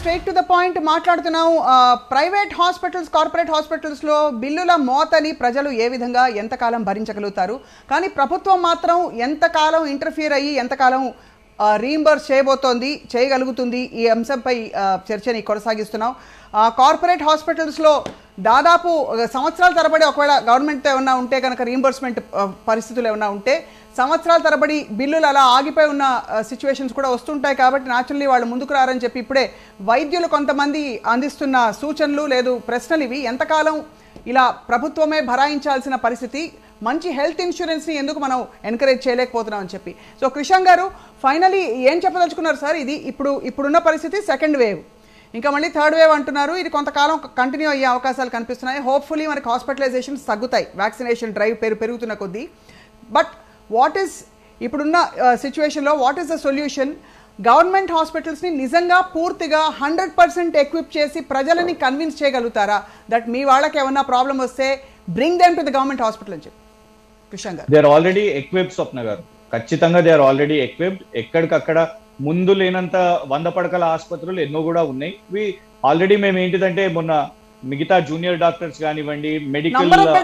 Straight to the point మాట్లాడుతున్నాం. Private hospitals, corporate హాస్పిటల్స్లో బిల్లుల మోతని ప్రజలు ఏ విధంగా ఎంతకాలం భరించగలుగుతారు? కానీ ప్రభుత్వం మాత్రం ఎంతకాలం ఇంటర్ఫియర్ అయ్యి ఎంతకాలం రీయింబర్స్ చేయగలుగుతుంది? ఈ అంశంపై చర్చని కొనసాగిస్తున్నాం. కార్పొరేట్ హాస్పిటల్స్లో దాదాపు సంవత్సరాల తరబడి, ఒకవేళ గవర్నమెంట్ ఏమన్నా ఉంటే కనుక రీయింబర్స్మెంట్ పరిస్థితులు ఏమన్నా ఉంటే సంవత్సరాల తరబడి బిల్లులు అలా ఆగిపోయి ఉన్న సిచ్యువేషన్స్ కూడా వస్తుంటాయి. కాబట్టి న్యాచురల్లీ వాళ్ళు ముందుకు రారని చెప్పి ఇప్పుడే వైద్యులు కొంతమంది అందిస్తున్న సూచనలు లేదు ప్రశ్నలు ఇవి. ఎంతకాలం ఇలా ప్రభుత్వమే భరాయించాల్సిన పరిస్థితి? మంచి హెల్త్ ఇన్సూరెన్స్ని ఎందుకు మనం ఎంకరేజ్ చేయలేకపోతున్నాం అని చెప్పి. సో క్రిషాంక్ గారు, ఫైనలీ ఏం చెప్పదలుచుకున్నారు సార్? ఇది ఇప్పుడున్న పరిస్థితి సెకండ్ వేవ్, ఇంకా మళ్ళీ థర్డ్ వేవ్ అంటున్నారు. ఇది కొంతకాలం కంటిన్యూ అయ్యే అవకాశాలు కనిపిస్తున్నాయి. హోప్ఫుల్లీ మనకి హాస్పిటలైజేషన్స్ తగ్గుతాయి వ్యాక్సినేషన్ డ్రైవ్ పెరుగుతున్న కొద్దీ. బట్ వాట్ ఈస్ ఇప్పుడున్న సిచ్యువేషన్లో what is the solution? Government హాస్పిటల్స్ని నిజంగా పూర్తిగా 100% ఎక్విప్ చేసి ప్రజలని కన్విన్స్ చేయగలుగుతారా దట్ మీ వాళ్ళకి ఏమన్నా ప్రాబ్లం వస్తే bring them to the government hospital అని చెప్పి? కృష్ణ గారు, they are already equipped. Swapna గారు, ఖచ్చితంగా దే ఆర్ ఆల్రెడీ ఎక్విప్డ్. ఎక్కడికక్కడ ముందు లేనంత 100 పడకల ఆసుపత్రులు ఎన్నో కూడా ఉన్నాయి. ఆల్రెడీ మేము ఏంటిదంటే మొన్న మిగతా జూనియర్ డాక్టర్స్ కానివ్వండి, మెడికల్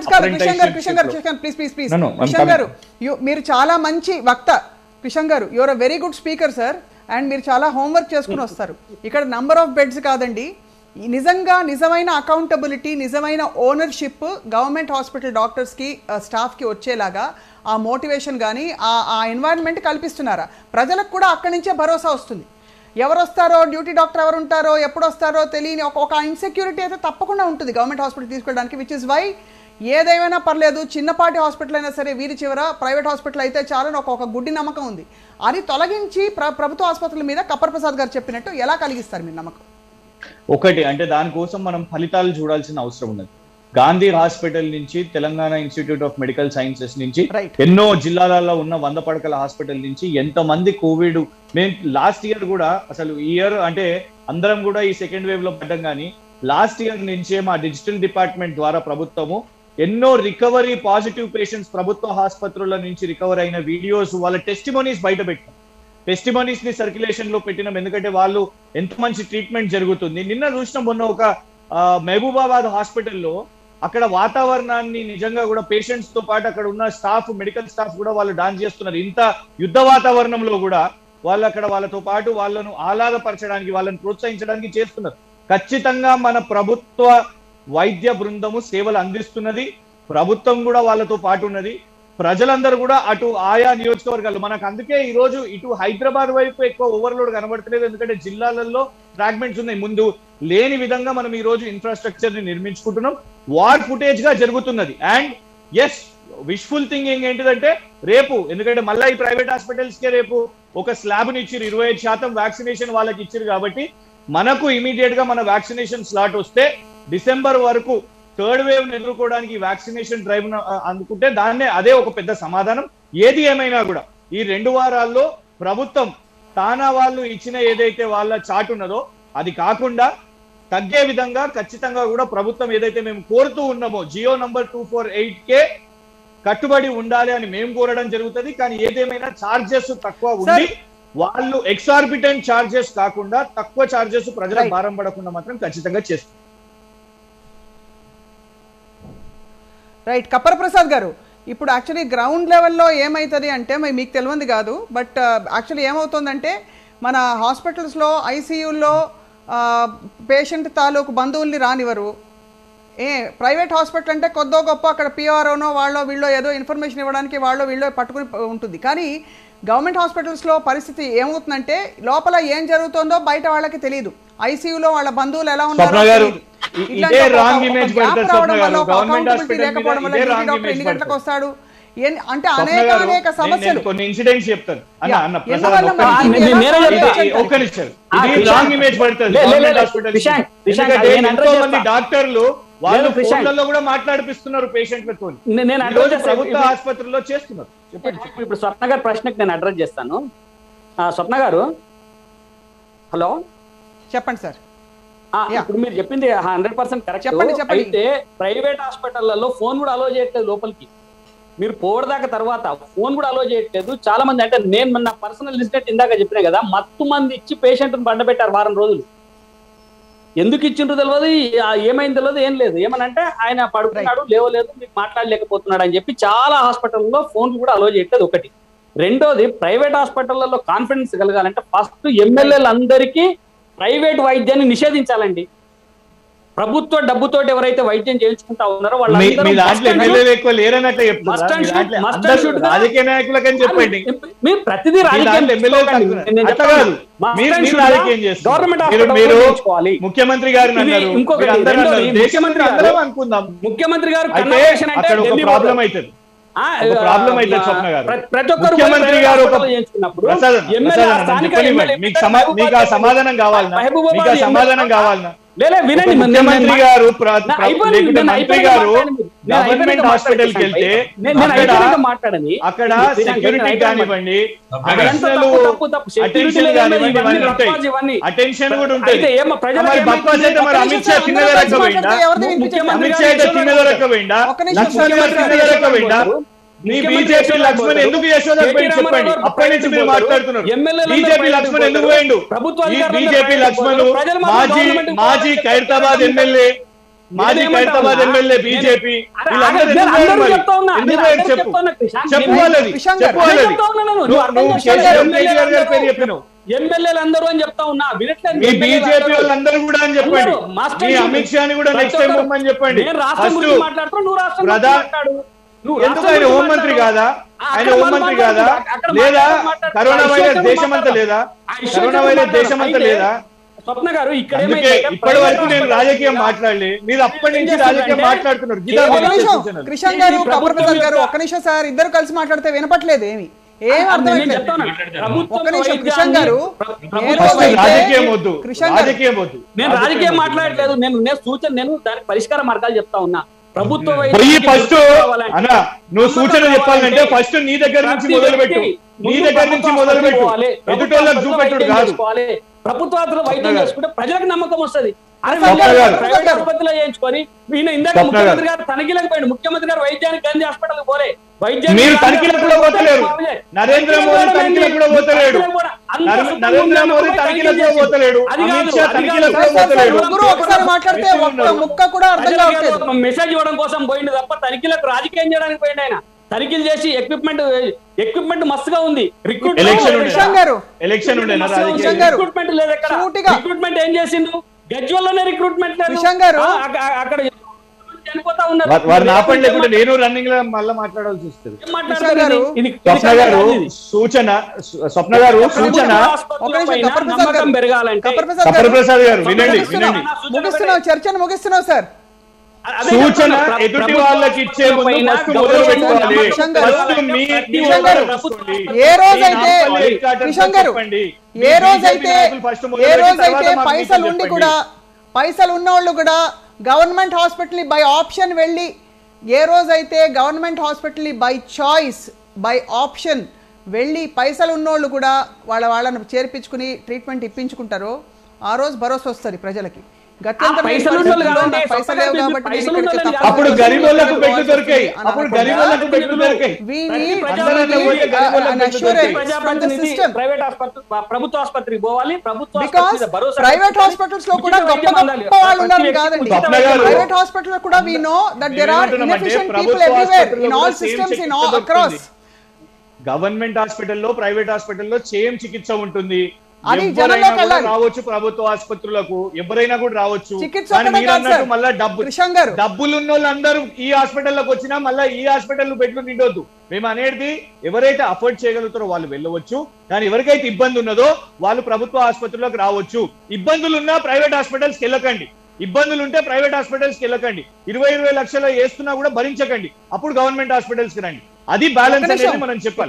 మీరు చాలా మంచి వక్త కృష్ణ గారు, your a very good speaker sir, and మీరు చాలా హోంవర్క్ చేసుకుని వస్తారు. ఇక్కడ నంబర్ ఆఫ్ బెడ్స్ కాదండి, నిజమైన అకౌంటబిలిటీ, నిజమైన ఓనర్షిప్ గవర్నమెంట్ హాస్పిటల్ డాక్టర్స్కి స్టాఫ్కి వచ్చేలాగా ఆ మోటివేషన్ కానీ ఆ ఎన్వైరన్మెంట్ కల్పిస్తున్నారా? ప్రజలకు కూడా అక్కడి నుంచే భరోసా వస్తుంది. ఎవరు వస్తారో, డ్యూటీ డాక్టర్ ఎవరు ఉంటారో, ఎప్పుడు వస్తారో తెలియని ఒక ఇన్సెక్యూరిటీ అయితే తప్పకుండా ఉంటుంది గవర్నమెంట్ హాస్పిటల్ తీసుకెళ్ళడానికి. విచ్ ఇస్ వై ఏదేమైనా పర్లేదు, చిన్నపాటి హాస్పిటల్ అయినా సరే వీరి చివర ప్రైవేట్ హాస్పిటల్ అయితే చాలని ఒక గుడ్డి నమ్మకం ఉంది. అది తొలగించి ప్రభుత్వ ఆసుపత్రుల మీద కప్పర్ ప్రసాద్ గారు చెప్పినట్టు ఎలా కలిగిస్తారు మీరు నమ్మకం? ఒకటి అంటే దానికోసం మనం ఫలితాలు చూడాల్సిన అవసరం ఉన్నది. గాంధీ హాస్పిటల్ నుంచి, Telangana institute of medical sciences నుంచి, ఎన్నో జిల్లాలలో ఉన్న 100 పడకల హాస్పిటల్ నుంచి ఎంతమంది కోవిడ్, మేము లాస్ట్ ఇయర్ కూడా అసలు ఈ ఇయర్ అంటే అందరం కూడా ఈ సెకండ్ వేవ్ లో పడ్డం, కానీ లాస్ట్ ఇయర్ నుంచే మా డిజిటల్ డిపార్ట్మెంట్ ద్వారా ప్రభుత్వము ఎన్నో రికవరీ పాజిటివ్ పేషెంట్స్ ప్రభుత్వ ఆసుపత్రుల నుంచి రికవర్ అయిన వీడియోస్, వాళ్ళ టెస్టిమోనీస్ బయట పెట్టాం. టెస్టిమోనీస్ ని సర్క్యులేషన్ లో పెట్టినాం, ఎందుకంటే వాళ్ళు ఎంత మంచి ట్రీట్మెంట్ జరుగుతుంది. నిన్న చూసిన మొన్న ఒక మహబూబాబాద్ హాస్పిటల్లో అక్కడ వాతావరణాన్ని నిజంగా కూడా పేషెంట్స్ తో పాటు అక్కడ ఉన్న స్టాఫ్, మెడికల్ స్టాఫ్ కూడా వాళ్ళు డాన్స్ చేస్తున్నారు. ఇంత యుద్ధ వాతావరణంలో కూడా వాళ్ళు అక్కడ వాళ్ళతో పాటు వాళ్ళను ఆహ్లాదపరచడానికి, వాళ్ళని ప్రోత్సహించడానికి చేస్తున్నారు. ఖచ్చితంగా మన ప్రభుత్వ వైద్య బృందము సేవలు అందిస్తున్నది, ప్రభుత్వం కూడా వాళ్ళతో పాటు ఉన్నది. ప్రజలందరూ కూడా అటు ఆయా నియోజకవర్గాలు మనకు, అందుకే ఈ రోజు ఇటు హైదరాబాద్ వైపు ఎక్కువ ఓవర్లోడ్ కనబడతలేదు, ఎందుకంటే జిల్లాలలో ఫ్రాగ్మెంట్స్ ఉన్నాయి. ముందు లేని విధంగా మనం ఈ రోజు ఇన్ఫ్రాస్ట్రక్చర్ ని నిర్మించుకుంటున్నాం. వార్ ఫుటేజ్ గా జరుగుతున్నది. అండ్ ఎస్, విష్ఫుల్ థింకింగ్ ఏంటిదంటే రేపు, ఎందుకంటే మళ్ళీ ఈ ప్రైవేట్ హాస్పిటల్స్ కే రేపు ఒక స్లాబ్ ని ఇచ్చారు, 25% వ్యాక్సినేషన్ వాళ్ళకి ఇచ్చారు. కాబట్టి మనకు ఇమీడియట్ గా మన వ్యాక్సినేషన్ స్లాట్ వస్తే డిసెంబర్ వరకు థర్డ్ వేవ్ ని ఎదుర్కోవడానికి వ్యాక్సినేషన్ డ్రైవ్ అందుకుంటే అదే ఒక పెద్ద సమాధానం. ఏది ఏమైనా కూడా ఈ 2 వారాల్లో ప్రభుత్వం తానా వాళ్ళు ఇచ్చిన ఏదైతే వాళ్ళ చాటు ఉన్నదో అది కాకుండా తగ్గే విధంగా ఖచ్చితంగా కూడా ప్రభుత్వం ఏదైతే మేము కోరుతూ ఉన్నామో జియో నంబర్ 248 కట్టుబడి ఉండాలి అని మేము కోరడం జరుగుతుంది. కానీ ఏదేమైనా చార్జెస్ తక్కువ ఉండి, వాళ్ళు ఎక్సార్బిటెంట్ చార్జెస్ కాకుండా తక్కువ చార్జెస్ ప్రజలకు భారం పడకుండా మాత్రం ఖచ్చితంగా చేస్తారు. రైట్. కప్పర్ ప్రసాద్ గారు, ఇప్పుడు యాక్చువల్లీ గ్రౌండ్ లెవెల్లో ఏమవుతుంది అంటే మీకు తెలియంది కాదు, బట్ యాక్చువల్లీ ఏమవుతుందంటే మన హాస్పిటల్స్లో ఐసీయూల్లో పేషెంట్ తాలూకు బంధువుల్ని రానివ్వరు. ప్రైవేట్ హాస్పిటల్ అంటే కొద్దో గొప్ప అక్కడ పిఆర్ఓనో వాళ్ళో వీళ్ళో ఏదో ఇన్ఫర్మేషన్ ఇవ్వడానికి వాళ్ళో వీళ్ళో పట్టుకుని ఉంటుంది. కానీ గవర్నమెంట్ హాస్పిటల్స్లో పరిస్థితి ఏమవుతుందంటే లోపల ఏం జరుగుతుందో బయట వాళ్ళకి తెలియదు. ఐసీయూలో వాళ్ళ బంధువులు ఎలా ఉన్నారో తెలియదు. లేకపోవడం వల్ల డాక్టర్ ఎన్ని గంటలకు వస్తాడు అంటే అనేక సమస్యలు. కొన్ని ఇన్సిడెంట్స్ చెప్తాను. డాక్టర్లు వాళ్ళు ఫోన్లలో కూడా మాట్లాడిపిస్తున్నారు పేషెంట్లతో, ప్రభుత్వ ఆసుపత్రుల్లో చేస్తున్నారు. ఇప్పుడు స్వప్న గారి ప్రశ్నకు నేను అడ్రస్ చేస్తాను. స్వప్న గారు, హలో చెప్పండి సార్. ఇప్పుడు మీరు చెప్పింది 100% కరెక్ట్. అయితే ప్రైవేట్ హాస్పిటళ్లలో ఫోన్ కూడా అలో చేయట్లేదు లోపలికి. మీరు పోవడదాకా తర్వాత ఫోన్ కూడా అలో చేయట్లేదు. చాలా మంది, అంటే నేను నా పర్సనల్ ఇన్సిడెంట్ ఇందాక చెప్పినా కదా, మత్తు మంది ఇచ్చి పేషెంట్ బండబెట్టారు వారం రోజులు. ఎందుకు ఇచ్చిండ్రు తెలియదు, ఏమైంది తెలియదు, ఏం లేదు. ఏమనంటే ఆయన పడుకున్నాడు, లేవలేదు, మీకు మాట్లాడలేకపోతున్నాడు అని చెప్పి చాలా హాస్పిటల్లో ఫోన్లు కూడా అలో చేయట్లేదు. ఒకటి. రెండోది, ప్రైవేట్ హాస్పిటళ్లలో కాన్ఫిడెన్స్ కలగాలంటే ఫస్ట్ ఎమ్మెల్యేలందరికీ ప్రైవేట్ వైద్యాన్ని నిషేధించాలండి. ప్రభుత్వ డబ్బుతోటి ఎవరైతే వైద్యం చేయించుకుంటా ఉన్నారో రాజకీయ నాయకులకని చెప్పండి. మీరు ప్రతిదీ ముఖ్యమంత్రి గారు ముఖ్యమంత్రి గారు ప్రాబ్లం అవుతుంది. ప్రతి ఒక్కరు మీకు ఆ సమాధానం కావాలన్నా, మీకు ఆ సమాధానం కావాలన్నా? వినండి, ముఖ్యమంత్రి గారు మంత్రి గారు గవర్నమెంట్ హాస్పిటల్ కి వెళ్తే అక్కడ సెక్యూరిటీ కానివ్వండి, అటెన్షన్ కానివ్వండి, ఇవన్నీ ఉంటాయి. అటెన్షన్ కూడా ఉంటుంది. బక్వాస్ అయితే మరి అమిత్ షా కింద దొరకపోయిందా? అమిత్ షా అయితే కింద దొరకపోయిందా? లక్ష్మణ్ గారు కింద దొరకపోయిందా? మీ బీజేపీ లక్ష్మణ్ ఎందుకు యశోదపోయింది చెప్పండి. అప్పటి నుంచి మీరు మాట్లాడుతున్నారు. బీజేపీ లక్ష్మణ్ ఎందుకు పోయిండు? బీజేపీ లక్ష్మణ్ మాజీ ఖైరతాబాద్ ఎమ్మెల్యే, బీజేపీ చెప్పినావు. ఎమ్మెల్యేలందరూ అని చెప్తా ఉన్నా, మీ బీజేపీ వాళ్ళందరూ కూడా అని చెప్పండి. మీ అమిత్ షాని కూడా నెక్స్ట్ టైం అని చెప్పండి. ఎందుకు ఆయన హోంమంత్రి కాదా? ఆయన హోంమంత్రి కాదా? లేదా కరోనా వైరస్ దేశమంతా లేదా? కరోనా వైరస్ దేశమంతా లేదా? స్వప్న గారు, ఇప్పటి వరకు నేను రాజకీయం మాట్లాడలే, మీరు అప్పటి నుంచి రాజకీయం మాట్లాడుతున్నారు. కృష్ణ గారు, కపూర్ ప్రసాద్ గారు, ఒక్క నిమిషం సార్, ఇద్దరు కలిసి మాట్లాడితే వినపట్లేదు. ఏం అర్థం కృష్ణ గారు, రాజకీయం వద్దు, రాజకీయం వద్దు. నేను రాజకీయం మాట్లాడలేదు. నేను సూచన, నేను దానికి పరిష్కార మార్గాలు చెప్తా ఉన్నా. ప్రభుత్వ ఫస్ట్ అన్నా, నువ్వు సూచన చెప్పాలంటే ఫస్ట్ నీ దగ్గర నుంచి మొదలుపెట్టు, నీ దగ్గర నుంచి మొదలుపెట్టు, ఎదుటోళ్ళకి చూపెట్టుడు కాదు. ప్రభుత్వాలు వైద్యం చేసుకుంటే ప్రజలకు నమ్మకం వస్తుంది. ప్రైవేట్ ఆసుపత్రిలో చేయించుకొని ఈయన ఇందాక ముఖ్యమంత్రి గారు తనిఖీలకు పోయింది. ముఖ్యమంత్రి గారు వైద్యానికి గాంధీ హాస్పిటల్ పోలే. మీరు తనిఖీలకు కూడా పోతలేరు. నరేంద్ర మోదీ తనిఖీలకు కూడా పోతలేడు. నరేంద్ర మోదీ తనిఖీలకు కూడా పోతలేడు. అమిత్ షా తనిఖీలకు కూడా పోతలేడు. మెసేజ్ ఇవ్వడం కోసం పోయింది తప్ప తనిఖీలకు రాజకీయం చేయడానికి పోయింది. ఆయన తనిఖీలు చేసి ఎక్విప్మెంట్ మస్తుగా ఉంది. రిక్రూట్మెంట్ లేదు. రిక్రూట్మెంట్ ఏం చేసిండు? గజ్వల్లోనే రిక్రూట్మెంట్ లేదు. అక్కడ చనిపోతా ఉన్నారు. నేను రన్నింగ్ లో మళ్ళీ మాట్లాడాల్సి వస్తుంది. స్వప్న గారు సూచన నమ్మకం పెరగాలంటే ప్రసాద్ గారు వినండి, చర్చను ముగిస్తున్నావు సార్. సూచన ఎదుటి వాళ్ళకి ఇచ్చే ముందు మొదలు పెట్టుకోవాలి. ఏ రోజైతే పైసలు ఉండి కూడా, పైసలు ఉన్నోళ్ళు కూడా గవర్నమెంట్ హాస్పిటల్ బై ఆప్షన్ వెళ్ళి, ఏ రోజైతే government hospital by choice, by option వెళ్ళి పైసలు ఉన్నోళ్ళు కూడా వాళ్ళని చేర్పించుకుని ట్రీట్మెంట్ ఇప్పించుకుంటారో ఆ రోజు భరోసా వస్తుంది ప్రజలకి. అప్పుడు గరీబోళ్ళకు బెడ్లు దొరికాయి. అప్పుడు గరీబోళ్ళకు బెడ్లు దొరికాయి. ప్రభుత్వ ఆసుపత్రికి పోవాలి. ప్రైవేట్ హాస్పిటల్స్ లో కూడా గొప్ప గొప్ప వాళ్ళు ఉన్నారు కాదండి. ప్రైవేట్ హాస్పిటల్ కూడా we know that there are inefficient people everywhere in all systems in all across. Government హాస్పిటల్లో, ప్రైవేట్ హాస్పిటల్లో సేమ్ చికిత్స ఉంటుంది. రావచ్చు ప్రభుత్వ ఆసుపత్రులకు, ఎవరైనా కూడా రావచ్చు. మళ్ళా డబ్బులు ఉన్న వాళ్ళందరూ ఈ హాస్పిటల్లోకి వచ్చినా మళ్ళీ ఈ హాస్పిటల్ బెడ్లు నిండొద్దు. మేము అనేది ఎవరైతే అఫోర్డ్ చేయగలుగుతారో వాళ్ళు వెళ్ళవచ్చు, కానీ ఎవరికైతే ఇబ్బంది ఉన్నదో వాళ్ళు ప్రభుత్వ ఆసుపత్రులకు రావచ్చు. ఇబ్బందులు ఉన్నా ప్రైవేట్ హాస్పిటల్స్కి వెళ్ళకండి. ఇబ్బందులు ఉంటే ప్రైవేట్ హాస్పిటల్స్కి వెళ్ళకండి. 20 లక్షలు వేస్తున్నా కూడా భరించకండి. అప్పుడు గవర్నమెంట్ హాస్పిటల్స్కి రండి. అది బ్యాలెన్స్ అనేది మనం చెప్పాలి.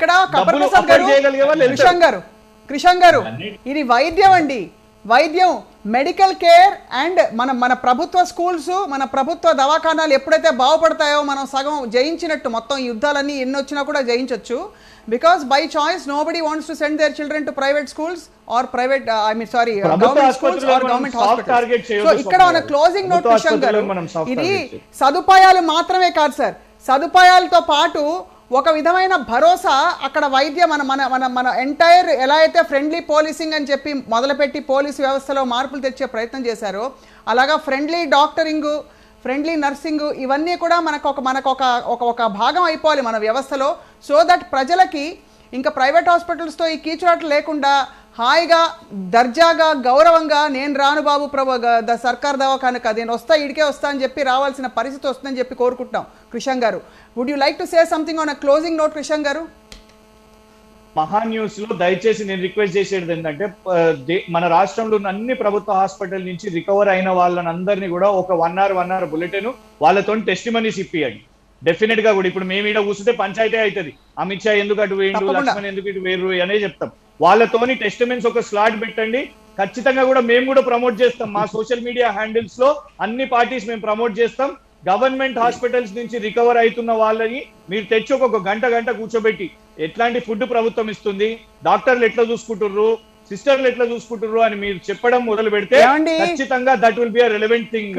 కృష్ణ గారు, ఇది వైద్యం అండి. వైద్యం, మెడికల్ కేర్ అండ్ మన ప్రభుత్వ స్కూల్స్, మన ప్రభుత్వ దవాఖానాలు ఎప్పుడైతే బాగుపడతాయో మనం సగం జయించినట్టు. మొత్తం యుద్ధాలన్నీ ఎన్ని వచ్చినా కూడా జయించవచ్చు. Because by choice nobody wants to send their children to private schools or private government schools or government hospitals. So ఇక్కడ మన క్లోజింగ్ నోట్ కృష్ణ గారు, ఇది సదుపాయాలు మాత్రమే కాదు సార్. సదుపాయాలతో పాటు ఒక విధమైన భరోసా అక్కడ వైద్య మన మన మన మన ఎంటైర్ ఎలా అయితే ఫ్రెండ్లీ పోలీసింగ్ అని చెప్పి మొదలుపెట్టి పోలీసు వ్యవస్థలో మార్పులు తెచ్చే ప్రయత్నం చేశారో అలాగా ఫ్రెండ్లీ డాక్టరింగ్, ఫ్రెండ్లీ నర్సింగ్ ఇవన్నీ కూడా మనకు ఒక భాగం అయిపోవాలి మన వ్యవస్థలో. సో దట్ ప్రజలకి ఇంకా ప్రైవేట్ హాస్పిటల్స్తో ఈ కీచురాట్లు లేకుండా హాయిగా దర్జాగా గౌరవంగా నేను రాను బాబు సర్కార్ దవాఖానకు నేను వస్తా ఇడికే వస్తా అని చెప్పి రావాల్సిన పరిస్థితి వస్తుందని చెప్పి కోరుకుంటున్నాం. కృషాంక్ గారు, would you like to say something on a closing note? Krishank గారు, మహా న్యూస్ లో దయచేసి నేను రిక్వెస్ట్ చేసేది ఏంటంటే మన రాష్ట్రంలో ఉన్న అన్ని ప్రభుత్వ హాస్పిటల్ నుంచి రికవర్ అయిన వాళ్ళని అందరినీ కూడా ఒక 1 hour బులెటిన్ వాళ్ళతో టెస్టిమనీస్ ఇప్పియండి. డెఫినెట్ గా కూడా ఇప్పుడు మేము ఈడ కూర్చుంటే పంచాయతీ అవుతుంది, అమిత్ షా ఎందుకు అటు వేయండు, లక్ష్మణ్ ఎందుకు ఇటు వేరు అనే చెప్తాం. వాళ్ళతోని టెస్టిమనీస్ ఒక స్లాట్ పెట్టండి. ఖచ్చితంగా కూడా మేము కూడా ప్రమోట్ చేస్తాం, మా సోషల్ మీడియా హ్యాండిల్స్ లో అన్ని పార్టీస్ మేము ప్రమోట్ చేస్తాం. గవర్నమెంట్ హాస్పిటల్స్ నుంచి రికవర్ అవుతున్న వాళ్ళని మీరు తెచ్చి ఒక గంట కూర్చోబెట్టి ఎట్లాంటి ఫుడ్ ప్రభుత్వం ఇస్తుంది, డాక్టర్లు ఎట్లా చూసుకుంటుర్రు, సిస్టర్లు ఎట్లా చూసుకుంటుర్రు అని మీరు చెప్పడం మొదలు పెడితే ఖచ్చితంగా that will be a relevant thing.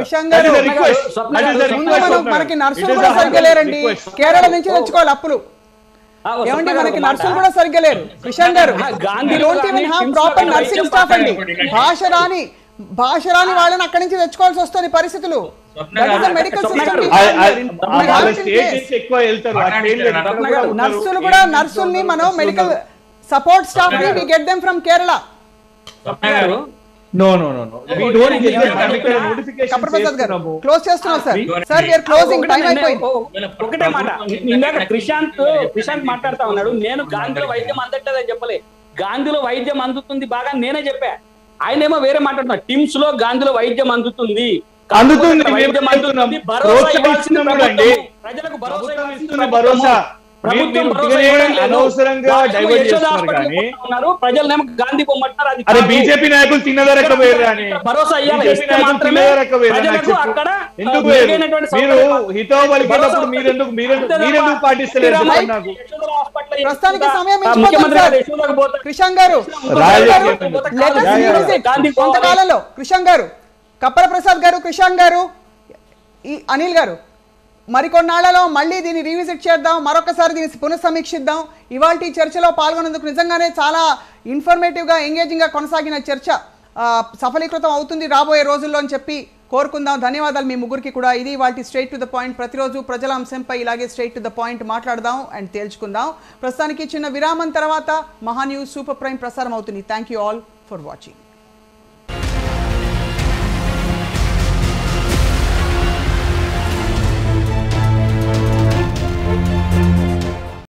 మనకి నర్సులు కూడా సరిగ్గా లేరండి, కేరళ నుంచి తెచ్చుకోవాలి అప్పులు. ఏమండి మనకి నర్సులు కూడా సరిగ్గా లేరు కృషాంక్ గారు, ప్రాపర్ నర్సింగ్ స్టాఫ్ అండి. భాష రాని వాళ్ళని అక్కడి నుంచి తెచ్చుకోవాల్సి వస్తుంది పరిస్థితులు. నర్సులు కూడా నర్సుల్ని మనం మెడికల్ సపోర్ట్ స్టాఫ్ ని we get them from Kerala. No. We don't get the chemical notification. కప్రప్రసాద్ గారు క్లోజ్ చేస్తున్నాం sir. Sir we are closing, time అయిపోయింది. ఒకటే మాట, ఇందాక కృషాంక్ మాట్లాడుతా ఉన్నాడు, నేను గాంధీలో వైద్యం అందట్లేదని చెప్పలే, గాంధీలో వైద్యం అందుతుంది బాగా నేనే చెప్పా. ఆయనేమో వేరే మాట్లాడుతున్నా, టిమ్స్ లో గాంధీలో వైద్యం అందుతుంది, వైద్యం అందుతుంది, భరోసా ఇవ్వాల్సింది ప్రభుత్వం, ప్రజలకు భరోసా అనవసరంగా డైవర్ట్ చేస్తున్నారు. కానీ ప్రజలనేమో గాంధీ బొమ్మంటున్నారు, అది బీజేపీ నాయకులు తిన్నదరక్క వేరు కానీ భరోసా ఎందుకు మీరు హితో పలికేటప్పుడు మీరెందుకు పాటిస్తలేదు? నాకు ప్రస్తుతానికి సమయం కృషాంక్ గారు కొంతకాలంలో కృషాంక్ గారు, కప్రప్రసాద్ గారు, కృషాంక్ గారు, ఈ అనిల్ గారు మరికొన్నాళ్లలో మళ్ళీ దీన్ని రీవిజిట్ చేద్దాం, మరొకసారి దీన్ని పునఃసమీక్షిద్దాం. ఇవాల్టి చర్చలో పాల్గొన్నందుకు నిజంగానే చాలా ఇన్ఫర్మేటివ్గా ఎంగేజింగ్గా కొనసాగిన చర్చ సఫలీకృతం అవుతుంది రాబోయే రోజుల్లో అని చెప్పి కోరుకుందాం. ధన్యవాదాలు మీ ముగ్గురికి కూడా. ఇది వాటి స్ట్రైట్ టు ద పాయింట్. ప్రతిరోజు ప్రజల అంశంపై ఇలాగే స్ట్రైట్ టు ద పాయింట్ మాట్లాడదాం అండ్ తేల్చుకుందాం. ప్రస్తుతానికి చిన్న విరామం తర్వాత మహా న్యూస్ సూపర్ ప్రైమ్ ప్రసారం అవుతుంది. Thank you all for watching.